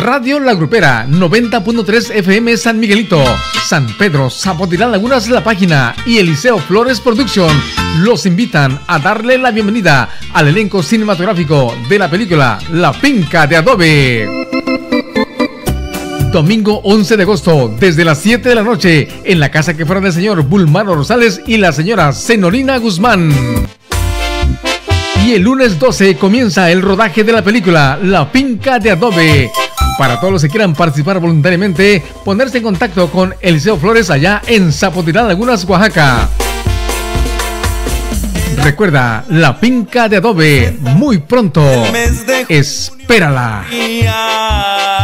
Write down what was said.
Radio La Grupera 90.3 FM San Miguelito, San Pedro, Zapotilán Lagunas La Página y Eliseo Flores Production los invitan a darle la bienvenida al elenco cinematográfico de la película La Finca de Adobe. Domingo 11 de agosto, desde las 7 de la noche, en la casa que fuera del señor Bulmaro Rosales y la señora Zenorina Guzmán. Y el lunes 12 comienza el rodaje de la película La Finca de Adobe. Para todos los que quieran participar voluntariamente, ponerse en contacto con Eliseo Flores allá en Zapotilán Lagunas, Oaxaca. Recuerda, La Finca de Adobe, muy pronto. Espérala.